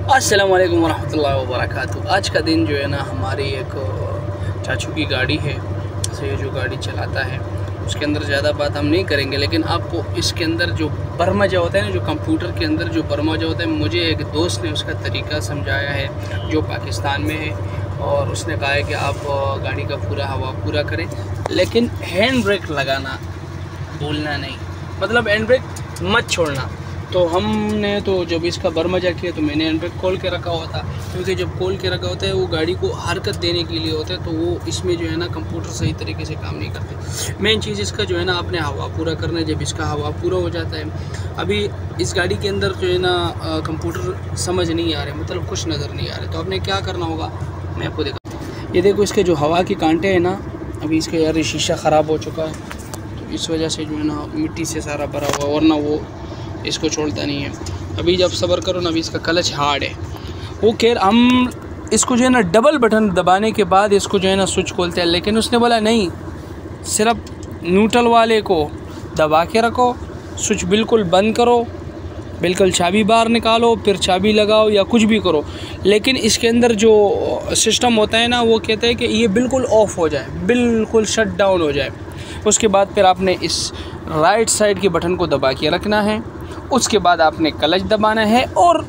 अस्सलामु अलैकुम वरहमतुल्लाहि वबरकातुहू। आज का दिन जो है ना हमारी एक चाचू की गाड़ी है, से जो गाड़ी चलाता है उसके अंदर ज़्यादा बात हम नहीं करेंगे, लेकिन आपको इसके अंदर जो बरमजा होता है ना, जो कंप्यूटर के अंदर जो बरमजा होता है, मुझे एक दोस्त ने उसका तरीका समझाया है जो पाकिस्तान में है, और उसने कहा है कि आप गाड़ी का पूरा हवा पूरा करें, लेकिन हैंड ब्रेक लगाना भूलना नहीं, मतलब हैंड ब्रेक मत छोड़ना। तो हमने तो जब इसका बरमजा किया तो मैंने हैंड ब्रेक खोल के रखा हुआ था, क्योंकि जब खोल के रखा होता है वो गाड़ी को हरकत देने के लिए होता है, तो वो इसमें जो है ना कंप्यूटर सही तरीके से काम नहीं करते। मेन चीज़ इसका जो है ना आपने हवा पूरा करना है। जब इसका हवा पूरा हो जाता है, अभी इस गाड़ी के अंदर जो है ना कंप्यूटर समझ नहीं आ रहे, मतलब कुछ नज़र नहीं आ रहे, तो आपने क्या करना होगा मैं आपको देखा। ये देखो इसके जो हवा के कांटे हैं ना, अभी इसका यार शीशा ख़राब हो चुका है, तो इस वजह से जो है ना मिट्टी से सारा भरा हुआ, वरना वो इसको छोड़ता नहीं है। अभी जब सब्र करो ना, अभी इसका क्लच हार्ड है वो। खैर हम इसको जो है ना डबल बटन दबाने के बाद इसको जो है ना स्विच खोलते हैं, लेकिन उसने बोला नहीं, सिर्फ न्यूट्रल वाले को दबा के रखो, स्विच बिल्कुल बंद करो, बिल्कुल चाबी बाहर निकालो, फिर चाबी लगाओ या कुछ भी करो, लेकिन इसके अंदर जो सिस्टम होता है ना वो कहते हैं कि ये बिल्कुल ऑफ हो जाए, बिल्कुल शट डाउन हो जाए। उसके बाद फिर आपने इस राइट साइड के बटन को दबा के रखना है, उसके बाद आपने क्लच दबाना है और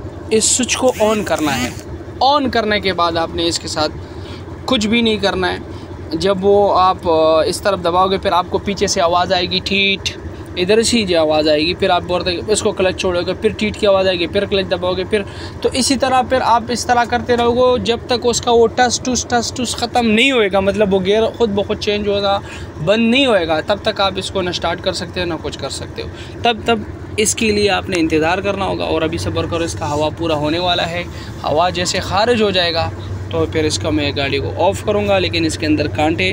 इस स्विच को ऑन करना है। ऑन करने के बाद आपने इसके साथ कुछ भी नहीं करना है। जब वो आप इस तरफ दबाओगे फिर आपको पीछे से आवाज़ आएगी ठीठ, इधर से ही आवाज़ आएगी, फिर आप बोलते इसको क्लच छोड़ोगे, फिर टीट की आवाज़ आएगी, फिर क्लच दबाओगे, फिर तो इसी तरह फिर आप इस तरह करते रहोगे जब तक उसका वो टस टूस ख़त्म नहीं होएगा, मतलब वो गियर खुद ब खुद चेंज होगा, बंद नहीं होएगा, तब तक आप इसको ना स्टार्ट कर सकते हो ना कुछ कर सकते हो। तब इसके लिए आपने इंतज़ार करना होगा। और अभी सब्र करो, इसका हवा पूरा होने वाला है। हवा जैसे खारिज हो जाएगा तो फिर इसका मैं गाड़ी को ऑफ़ करूँगा, लेकिन इसके अंदर कांटे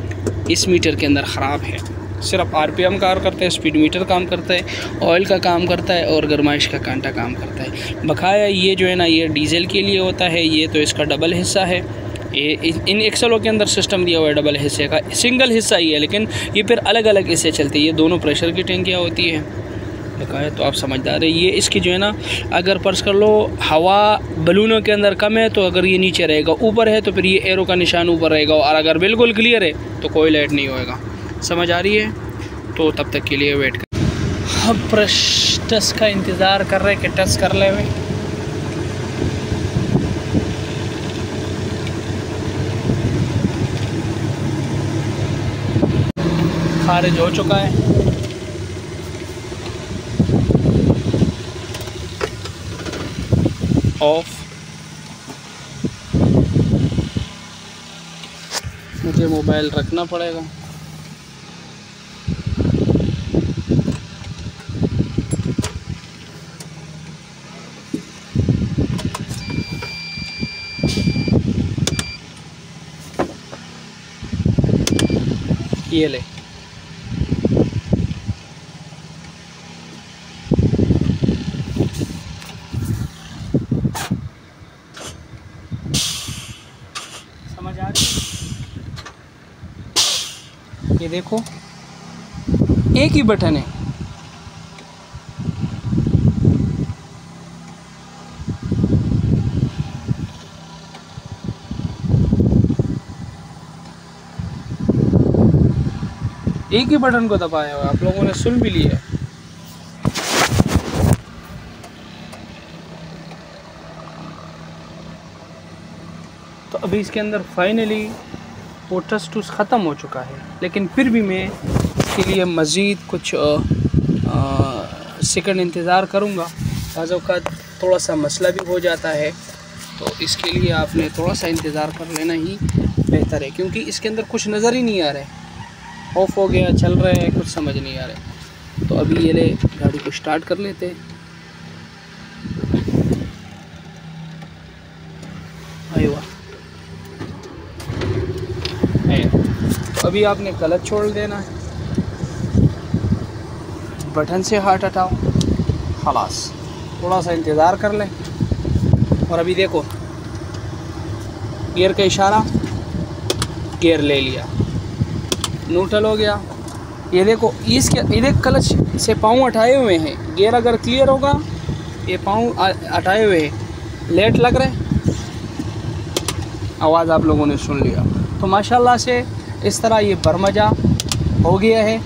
इस मीटर के अंदर ख़राब है। सिर्फ आरपीएम कार करता है, स्पीड मीटर काम करता है, ऑयल का काम करता है और गर्माइश का कांटा काम करता है। बकाया ये जो है ना ये डीजल के लिए होता है, ये तो इसका डबल हिस्सा है। ये इन एक्सलों के अंदर सिस्टम दिया हुआ है डबल हिस्से का, सिंगल हिस्सा ही है, लेकिन ये फिर अलग अलग हिस्से चलते हैं। ये दोनों प्रेशर की टैंकियाँ होती है। बकाया तो आप समझदार है। ये इसकी जो है ना अगर पर्स कर लो हवा बलूनों के अंदर कम है तो अगर ये नीचे रहेगा, ऊपर है तो फिर ये एरो का निशान ऊपर रहेगा, और अगर बिल्कुल क्लियर है तो कोई लाइट नहीं होएगा। समझ आ रही है? तो तब तक के लिए वेट कर, हम टच का इंतज़ार कर रहे हैं कि टच कर ले हुए। खारिज हो चुका है। ऑफ। मुझे मोबाइल रखना पड़ेगा। ये ले, समझ आ रही? ये देखो एक ही बटन है, एक ही बटन को दबाया हुआ, आप लोगों ने सुन भी लिया। तो अभी इसके अंदर फाइनली वो टस टूस ख़त्म हो चुका है, लेकिन फिर भी मैं इसके लिए मज़ीद कुछ सेकंड इंतज़ार करूँगा। बाज़ औक़ात थोड़ा सा मसला भी हो जाता है, तो इसके लिए आपने थोड़ा सा इंतज़ार कर लेना ही बेहतर है, क्योंकि इसके अंदर कुछ नज़र ही नहीं आ रहा है। ऑफ हो गया, चल रहे हैं, कुछ समझ नहीं आ रहा। तो अभी ये ले गाड़ी को स्टार्ट कर लेते हैं। तो अभी आपने क्लच छोड़ देना है, बटन से हाथ हटाओ, खलास थोड़ा सा इंतज़ार कर लें। और अभी देखो गियर का इशारा, गियर ले लिया, न्यूट्रल हो गया। ये देखो इसके इधर क्लच से पाँव हटाए हुए हैं, गियर अगर क्लियर होगा, ये पाँव हटाए हुए हैं, लेट लग रहा है, आवाज़ आप लोगों ने सुन लिया। तो माशाल्लाह से इस तरह ये बरमजा हो गया है,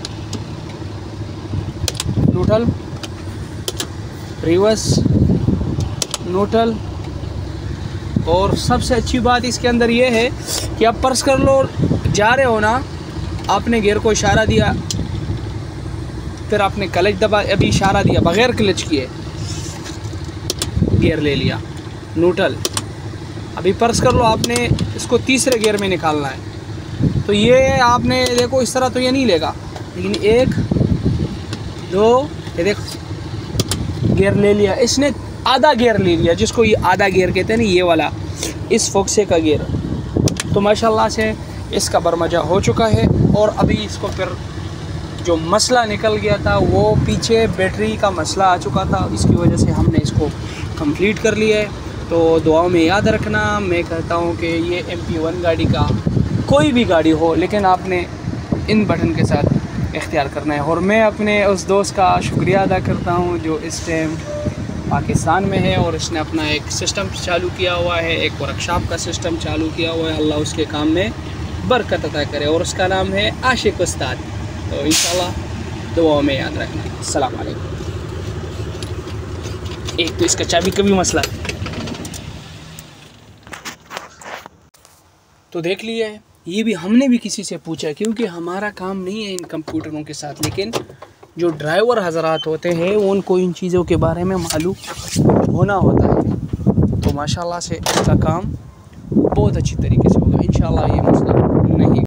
न्यूट्रल, रिवर्स, न्यूट्रल। और सबसे अच्छी बात इसके अंदर ये है कि आप पर्स कर लो, जा रहे हो ना, आपने गियर को इशारा दिया, फिर आपने क्लच दबा, अभी इशारा दिया बग़ैर क्लच किए, गियर ले लिया, न्यूट्रल। अभी पर्स कर लो, आपने इसको तीसरे गियर में निकालना है, तो ये आपने देखो इस तरह तो ये नहीं लेगा, लेकिन 1 2 ये देखो गियर ले लिया, इसने आधा गियर ले लिया, जिसको ये आधा गियर कहते हैं ना, ये वाला इस फोक्से का गियर। तो माशाल्लाह से इसका बरमजा हो चुका है। और अभी इसको फिर जो मसला निकल गया था वो पीछे बैटरी का मसला आ चुका था, इसकी वजह से हमने इसको कंप्लीट कर लिया है। तो दुआओं में याद रखना, मैं कहता हूँ कि ये MP1 गाड़ी का कोई भी गाड़ी हो, लेकिन आपने इन बटन के साथ इख्तियार करना है। और मैं अपने उस दोस्त का शुक्रिया अदा करता हूँ जो इस टाइम पाकिस्तान में है और इसने अपना एक सिस्टम चालू किया हुआ है, एक वर्कशॉप का सिस्टम चालू किया हुआ है। अल्लाह उसके काम में बरकत अता करे, और उसका नाम है आशिक उस्ताद। तो इंशाल्लाह दुआओं में याद रखना। अस्सलाम वालेकुम। एक तो इसका चाबी का भी मसला है। तो देख लिया है, ये भी हमने भी किसी से पूछा, क्योंकि हमारा काम नहीं है इन कंप्यूटरों के साथ, लेकिन जो ड्राइवर हजरात होते हैं उनको इन चीज़ों के बारे में मालूम होना होता है। तो माशाल्लाह से इसका काम बहुत अच्छी तरीके से होगा इंशाल्लाह, ये मसला नहीं